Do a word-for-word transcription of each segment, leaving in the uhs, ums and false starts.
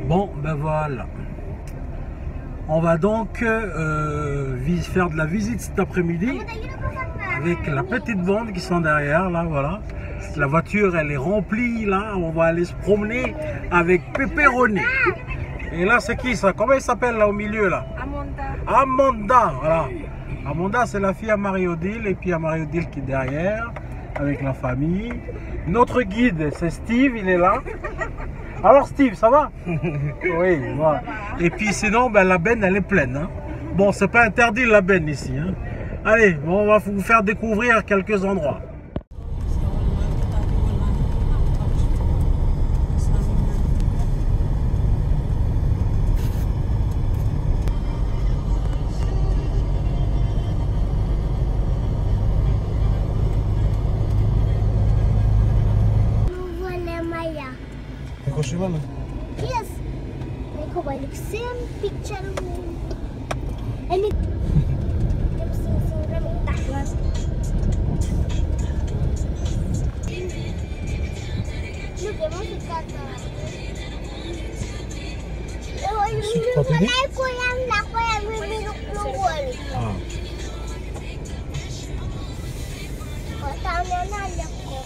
Bon, ben voilà. On va donc euh, faire de la visite cet après-midi avec la petite bande qui sont derrière, là, voilà. La voiture, elle est remplie, là. On va aller se promener avec Pepperoni. Et là, c'est qui ça? Comment il s'appelle là au milieu, là? Amanda. Amanda, voilà. Amanda, c'est la fille à Marie-Odile. Et puis, il y a Marie-Odile qui est derrière, avec la famille. Notre guide, c'est Steve, il est là. Alors Steve, ça va? Oui, voilà. Et puis sinon, ben, la benne, elle est pleine. Hein. Bon, c'est pas interdit la benne ici. Hein. Allez, bon, on va vous faire découvrir quelques endroits. Yes, aku balik same picture mo. And it yung sing-sing raming taklas. Look, mo si Tata. Wala ko yan, lako yan, minuluk-luwal. O, tama na, lako.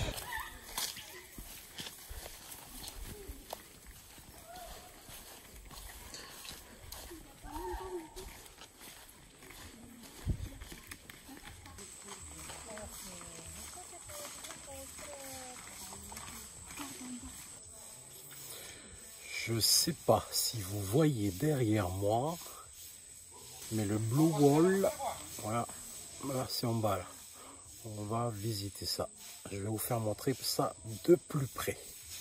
Je sais pas si vous voyez derrière moi, mais le Blue Wall, voilà, voilà c'est en bas là. On va visiter ça. Je vais vous faire montrer ça de plus près.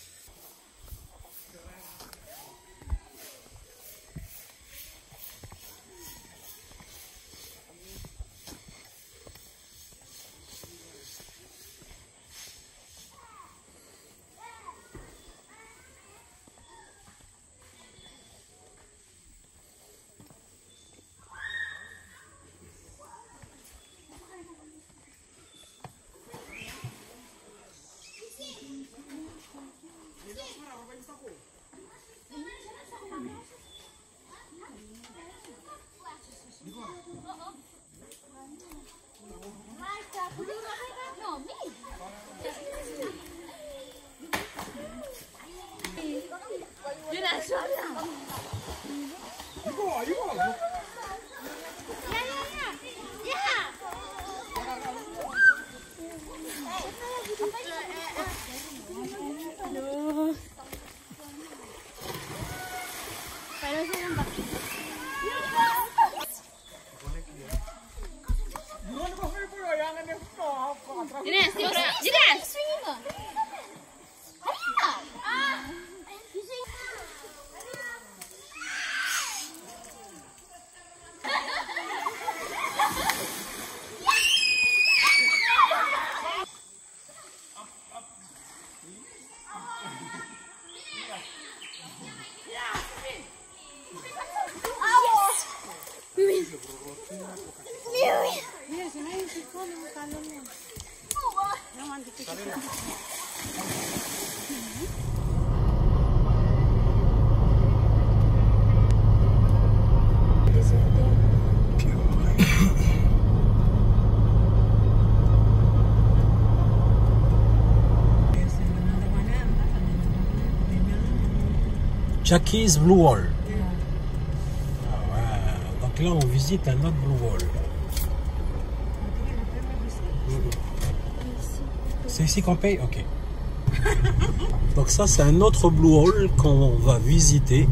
Jackie's Blue Wall. Ah ouais. Donc là, on visite un autre Blue Wall. C'est ici qu'on paye? Ok. Donc ça, c'est un autre Blue Wall qu'on va visiter.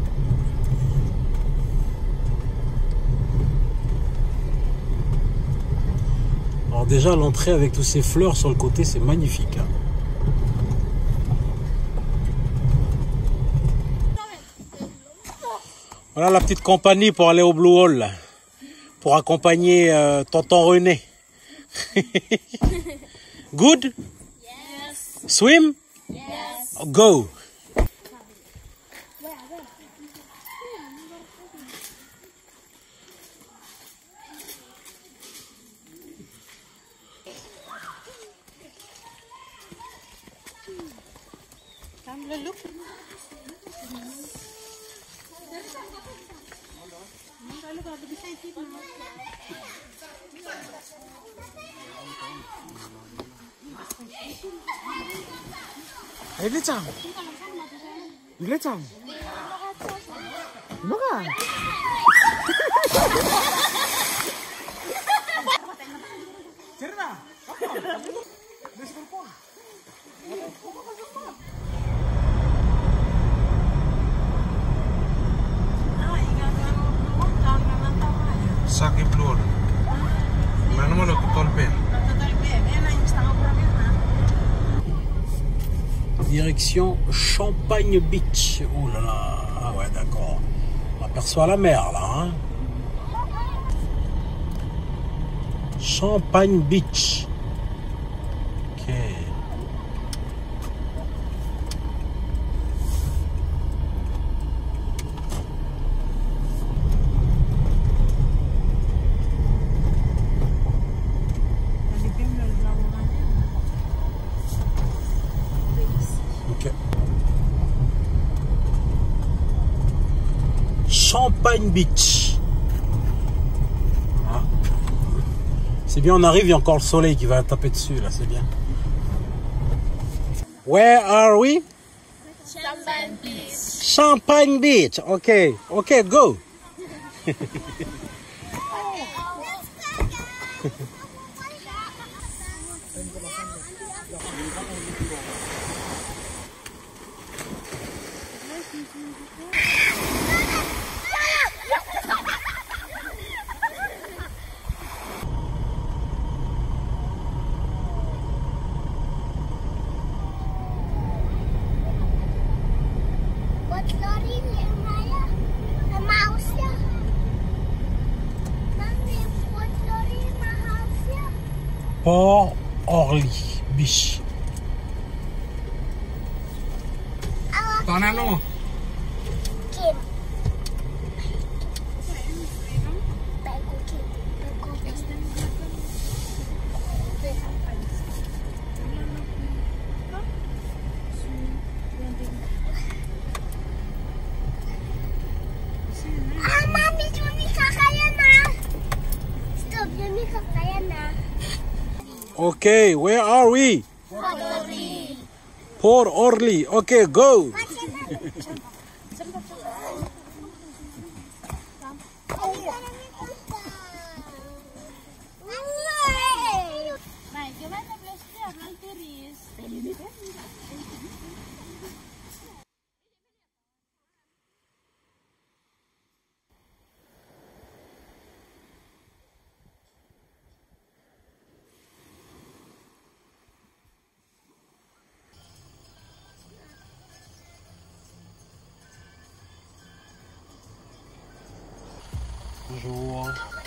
Alors déjà, l'entrée avec tous ces fleurs sur le côté, c'est magnifique. Hein. Voilà la petite compagnie pour aller au Blue Wall, là, pour accompagner euh, tonton René. Good? Yes. Swim? Yes. Go! Ilechang. Ilechang. Maka. Cerna. Sakit belum. Mana mau lakukan tolpen? Direction Champagne Beach. Oh là là, ah ouais d'accord. On aperçoit la mer là. Hein? Champagne Beach. Ok. Ok. Champagne Beach. Ah. C'est bien, on arrive, il y a encore le soleil qui va taper dessus là, c'est bien. Where are we? Champagne Beach. Champagne Beach. Ok, ok, go. Port Orly Beach. Tanah lo. Kim. Ah, mami, Juni kakaya na. Stop, Juni kakaya na. Okay, where are we? Port Orly. Port Orly. Okay, go. Bonjour.